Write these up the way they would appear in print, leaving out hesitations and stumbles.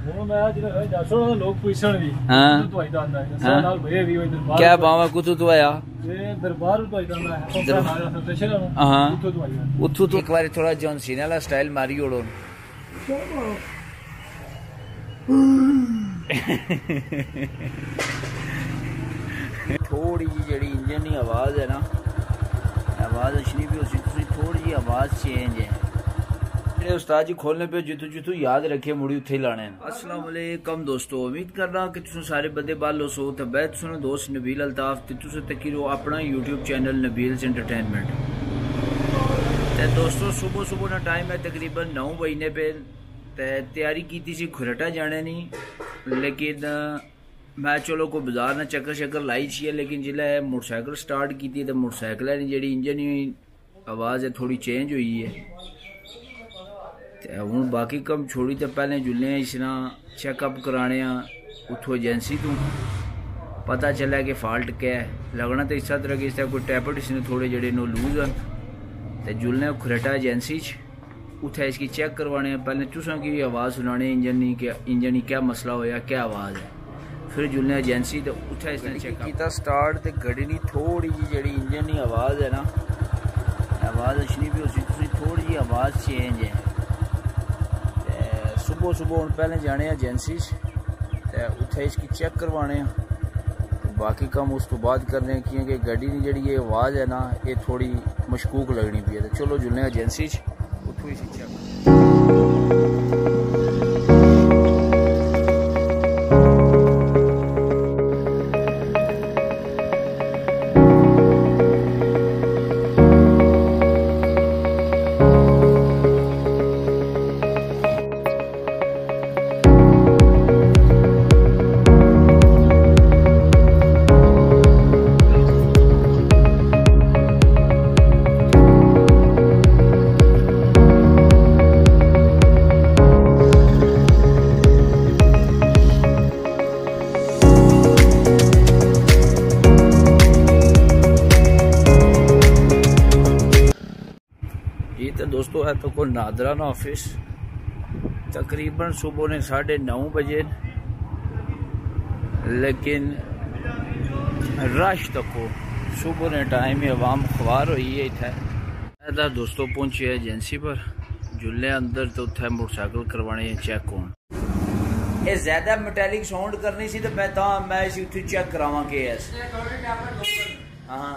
क्या पावा कुतु तो आया उथू तो एक बार थोड़ा जॉन सीना वाला स्टाइल मारी ओड़ो थोड़ी जी जी इंजन की आवाज़ है ना, आवाज़ अच्छी भी हो थोड़ी जी आवाज़ चेंज है। उस्ताद जी खोलने पे जितू जितू याद रखे मुड़ी उथे लाने। अस्सलाम वालेकुम दोस्तों, उम्मीद कर रहा कि तुम सारे बंदे बालो सो तो बैठ सुनो दोस्त नबील अल्ताफ ते तुसे तकीरो अपना यूट्यूब चैनल नबील्स एंटरटेनमेंट। ते दोस्तों सुबह सुबह ना टाइम है तकरीबन 9 बजने पे ते तैयारी की सी खुरटा जाने नी, लेकिन मैं चलो कोई बाजार ना चक्कर शक्कर लाई छी, लेकिन जिले मोटरसाइकिल स्टार्ट की तो मोटरसाइकिल की जी इंजन आवाज़ है थोड़ी चेंज हुई है। हूँ बाकी कम छोड़ी तो पहले जुलने इसना चेकअप कराने उतो एजेंसी तो पता चला कि फॉल्ट क्या है। लगना तो इस तरह कि इसका कोई टैपट इसने थोड़े जड़े नो लूज हैं तो जुलने खुरेटा एजेंसी उठे इसकी चेक करवाने। पहले तुसा की आवाज़ सुनाने इंजन क्या मसला होया क्या आवाज़ है, फिर जुलने एजेंसी तो उठे इसने चेक किया स्टार्ट तो गड्डी की थोड़ी जी जी इंजन की आवाज़ है ना, आवाज़ अच्छी भी हो थोड़ी जी आवाज़ चेंज है। सुबह सुबह हम पहले जाने एजेंसी उत्थे इसकी चेक करवाने, बाकी काम उस तो बाद करने क्योंकि गड्डी की जी आवाज़ है ना ये थोड़ी मशकूक लगनी पी है। तो चलो जुलने एजेंसी उतो ही चेक। तो दोस्तों है तो कोई नादरा ना ऑफिस तकरीबन सुबह ने 9:30 बजे, लेकिन रश तको सुबह ने टाइम ही आवाम खवार हुई है। इतना दोस्तों पहुंचे एजेंसी पर जुलने अंदर तो उथे मोटरसाइकिल करवाने चेक हो। ये ज्यादा मेटैलिक साउंड करनी सी तो मैं इसी उथे चेक करावा के एस। हाँ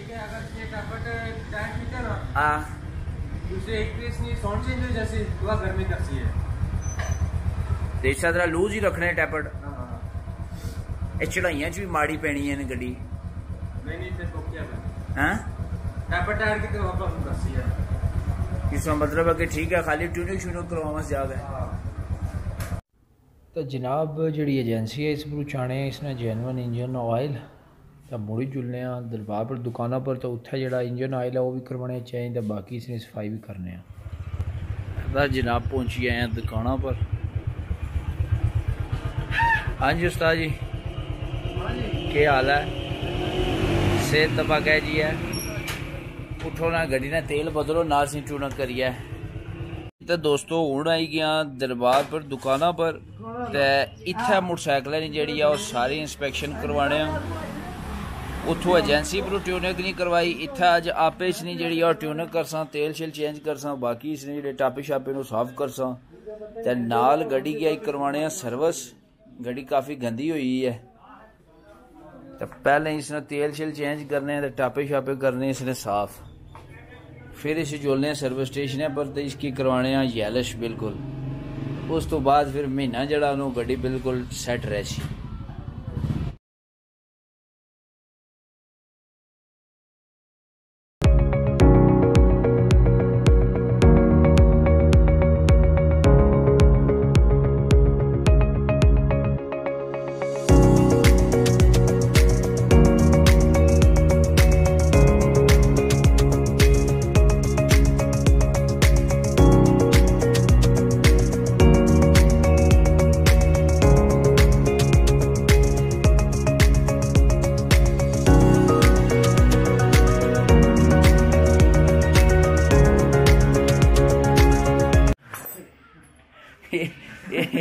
हाँ दूसरे एक पीस नहीं साउंड चेंज हो जैसे दुआ घर में करती है तो इस तरह लूज ही रखने टैपट। ये चढ़ाइयां भी माड़ी पैनी है गड्डी नहीं फिर तो क्या हां टैपट टायर की तरफ वापस करती है। इसका मतलब है कि ठीक है खाली ट्यूनिंग शुरू करवावा से जाके। तो जनाब जी एजेंसी है इस पर चाने इसने जेनवन इंजन ऑयल तो मुड़ी जुलने दरबार पर दुकानों पर तो उत्थे जड़ा इंजन ऑयल है वो भी करवाने चाहिए तो बाकी इसने सफाई भी करने जनाब पहुंची आए हैं दुकानों पर। हाँ जी उस्ताद जी क्या हाल है, सेहत तबा कह जी है। उठो ना गड्डी ने तेल बदलो ना सी टूना करिए। तो दोस्तों हूँ आई गया दरबार पर दुकानों पर इत्थे मोटरसाइकिल जी सारी इंस्पैक्शन करवाने उतो एजेंसी पर ट्यूनिंग नहीं करवाई। इत्थे अज आपे इसने जी ट्यूनिंग करसा तेल शेल चेंज करसा, बाकी इसने जो टापे शापे साफ करसा ते नाल गड्डी की करवाने सर्विस। गड्डी काफ़ी गंदी हुई है तो पहले इसने तेल शेल चेंज करने टापे शापे करने इसने साफ, फिर इसे जोलने सर्विस स्टेशन पर तो इसकी करवाने यैलिश बिल्कुल। उस तो बाद फिर महीना जड़ा गड्डी बिल्कुल सैट रही।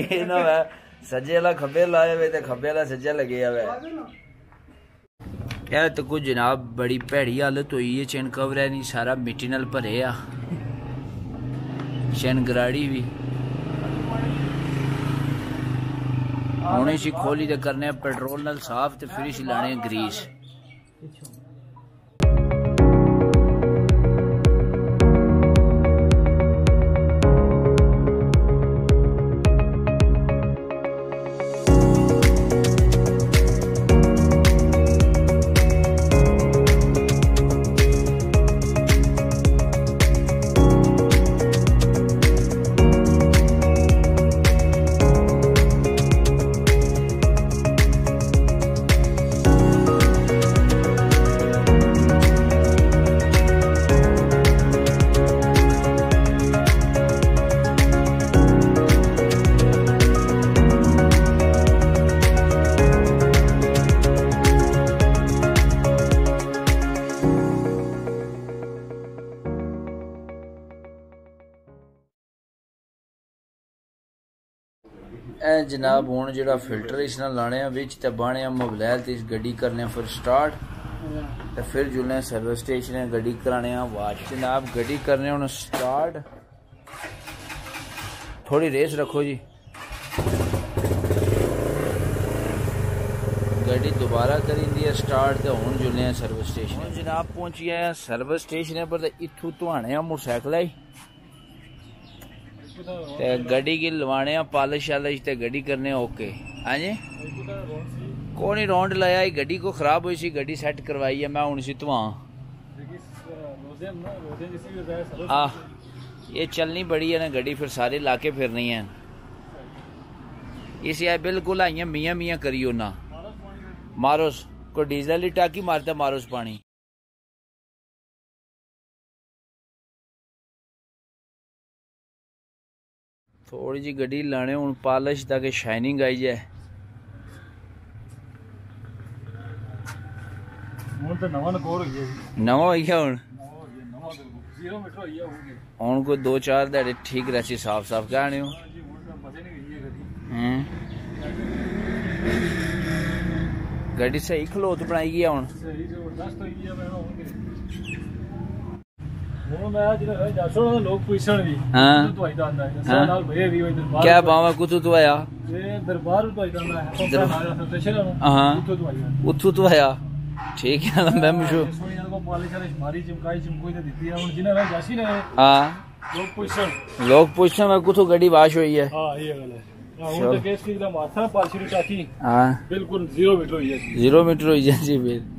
ये ना है सज्जे वाला खब्बे लाए हुए ते खब्बे वाला सज्जा लगे हुए यार। तो कुछ जनाब बड़ी भैड़ी हालत हुई है। चैन कवर है नहीं सारा मिट्टी नाल भरे आ। चैन गराड़ी भी हुण इसी खोली ते करने पेट्रोल नाल साफ ते फिर इसी लाने ग्रीस। जनाब हूँ जो फिल्टर इस लाने बिच ते बाने मोबाइल ते गड्डी करने फिर स्टार्ट ते फिर जुलने सर्विस स्टेशन गड्डी कराने वाश। जनाब गड्डी करने हूँ स्टार्ट। थोड़ी रेस रखो जी। गड्डी दोबारा करी है स्टार्ट तो हूँ जुलने सर्विस स्टेशन। जनाब पहुंची है सर्विस स्टेशन पर इथू धुआने मोटरसाइकिल ही ते गड्डी की लवाने पॉलिश शालिश ते गड्डी करने ओके। हाँ जी को नहीं राउंड लाया गड्डी को खराब हुई सी गड्डी सेट करवाई है मैं हूँ इसी धुआं। ये चलनी बड़ी है ना गड्डी फिर सारे इलाके फिरनी है इसी है बिल्कुल आई मियाँ मियाँ करियो ना मारोस को डीजल की टाकी मारता मारोस पानी। थोड़ी जी गड्डी लाने हूँ पॉलिश ताकि शाइनिंग आई जाए। नवा हो गया हूँ कोई 2-4 दिहाड़े ठीक रही साफ साफ कहने गड्डी सही खलोत बनाई गया हूँ। क्या बावा कुतु तो आया उतू तो आया ठीक है मैं मुझे लोग पूछते मैं कुतु गड्डी वाश हुई है बिल्कुल 0 मीटर हुई है। 0 मीटर हुई है जी।